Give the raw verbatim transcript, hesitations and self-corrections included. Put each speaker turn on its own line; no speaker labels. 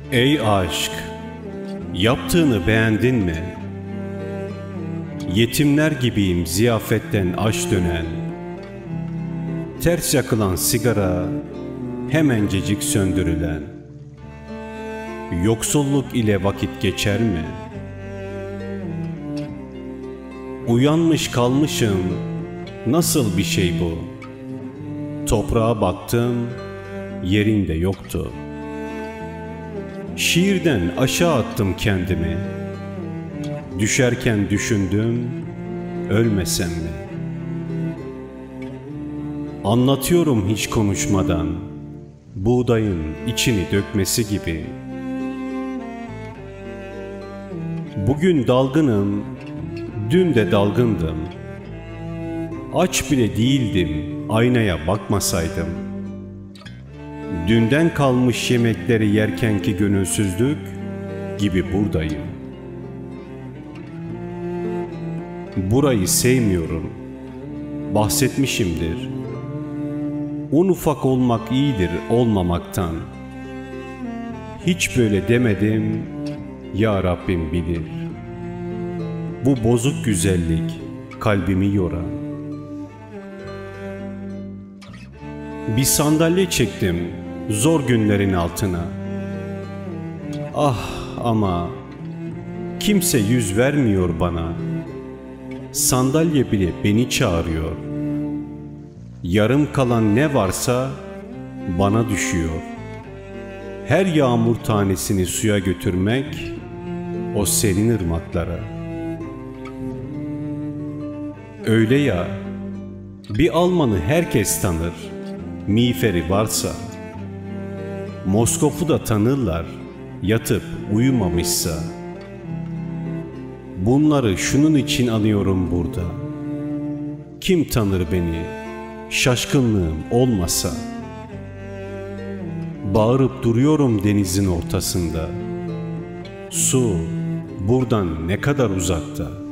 Ey aşk, yaptığını beğendin mi? Yetimler gibiyim ziyafetten aş dönen. Ters yakılan sigara hemencecik söndürülen. Yoksulluk ile vakit geçer mi? Uyanmış kalmışım, nasıl bir şey bu? Toprağa baktım, yerinde yoktu. Şiirden aşağı attım kendimi. Düşerken düşündüm, ölmesem mi? Anlatıyorum hiç konuşmadan, buğdayın içini dökmesi gibi. Bugün dalgınım, dün de dalgındım. Aç bile değildim, aynaya bakmasaydım. Dünden kalmış yemekleri yerkenki gönülsüzlük gibi buradayım. Burayı sevmiyorum, bahsetmişimdir. Un ufak olmak iyidir olmamaktan. Hiç böyle demedim, ya Rabbim bilir. Bu bozuk güzellik kalbimi yoran. Bir sandalye çektim zor günlerin altına. Ah ama kimse yüz vermiyor bana. Sandalye bile beni çağırıyor. Yarım kalan ne varsa bana düşüyor. Her yağmur tanesini suya götürmek o serin ırmaklara. Öyle ya, bir Almanı herkes tanır, miğferi varsa. Moskof'u da tanırlar, yatıp uyumamışsa. Bunları şunun için anıyorum burada. Kim tanır beni, şaşkınlığım olmasa? Bağırıp duruyorum denizin ortasında. Su buradan ne kadar uzakta?